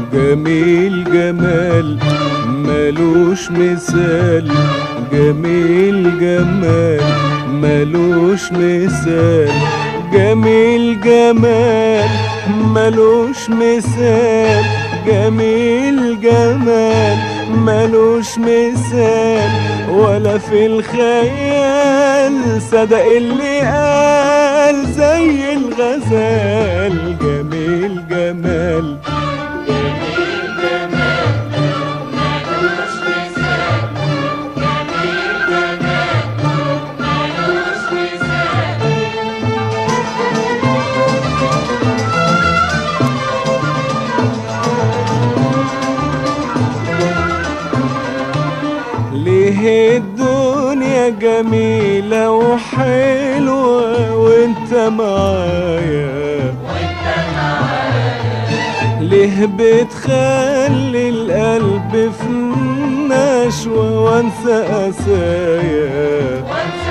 جميل جمال ملوش مثال، جميل جمال ملوش مثال، جميل جمال ملوش مثال، جميل جمال ملوش مثال، ولا في الخيال صدق اللي قال زي الغزال. جميل جمال ليه الدنيا جميلة وحلوة وانت معايا، ليه بتخلي القلب في نشوة وانسى قسايا،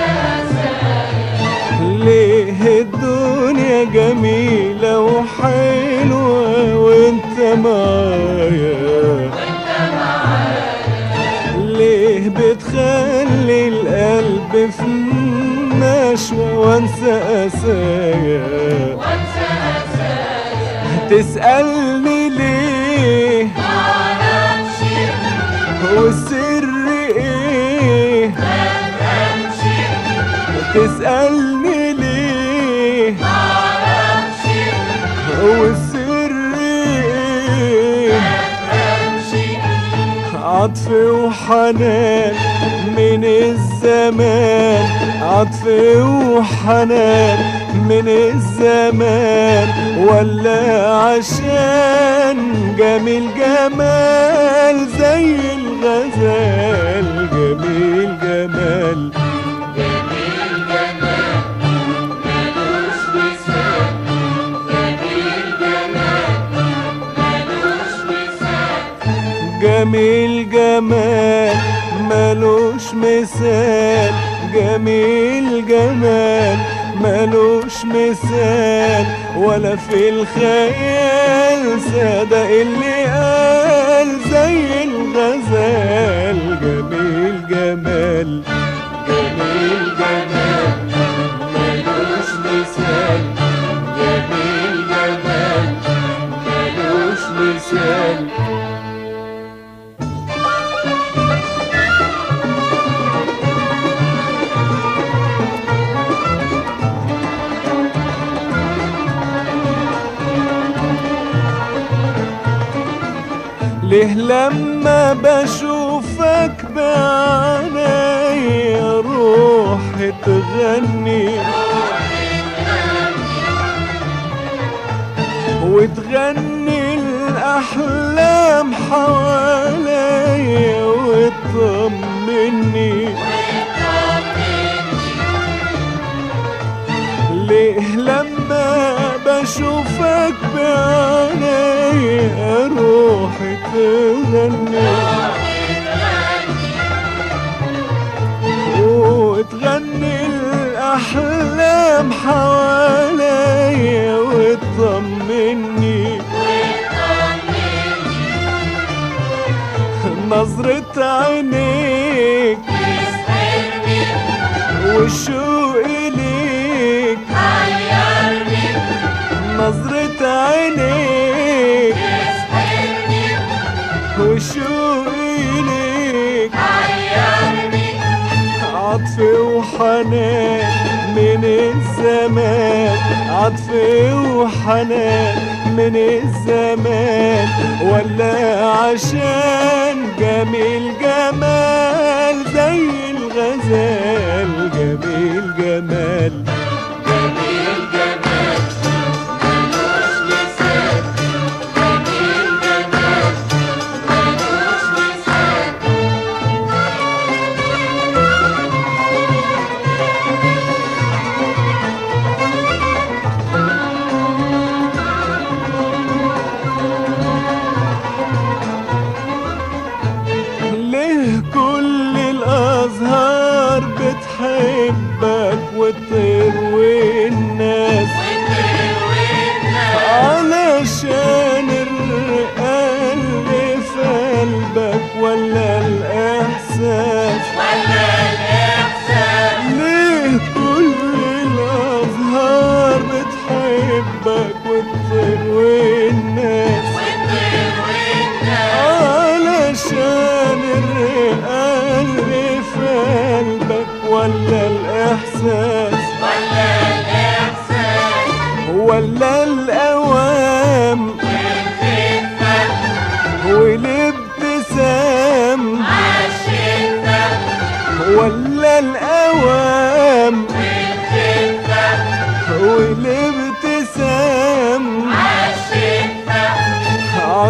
ليه الدنيا جميلة وحلوة وانت معايا، ليه بتخلي القلب في نشوة وانسى قسايا، تسألني ليه معرفش والسر ايه مفهمش، تسألني ليه معرفش والسر ايه مفهمش، عطف وحنان من الزمان، عطف وحنان من الزمان، ولا عشان جميل جمال زي الغزال. جميل جمال جميل جمال ملوش مثال، جميل جمال ملوش مثال، جميل جمال ملوش مثال، جميل جمال ملوش مثال، ولا في الخيال صدق اللي قال زي الغزال. جميل جمال جميل جمال ملوش مثال، جميل جمال ملوش مثال. ليه لما بشوفك بعينيا روحي تغني وتغني الأحلام حواليا وتطمني، ليه لما بشوفك بعينيا روحي تغني وتغني الأحلام حواليا وتطمني، نظرة عينيك تسحرني والشوق إليك حيرني، نظرة عينيك تسحرني وشوق إليك حيرني، عطف وحنان من الزمان، عطف وحنان من الزمان، ولا عشان جميل جمال زي الغزال. جميل جمال جميل جمال ملوش مثال، جميل جمال ملوش مثال. ليه كل الأزهار بتحبك وتطير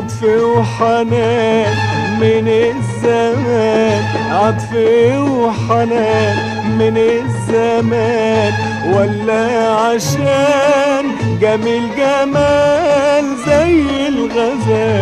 عطف وحنان من الزمان، عطف وحنان من الزمان، ولا عشان جميل جمال زي الغزال.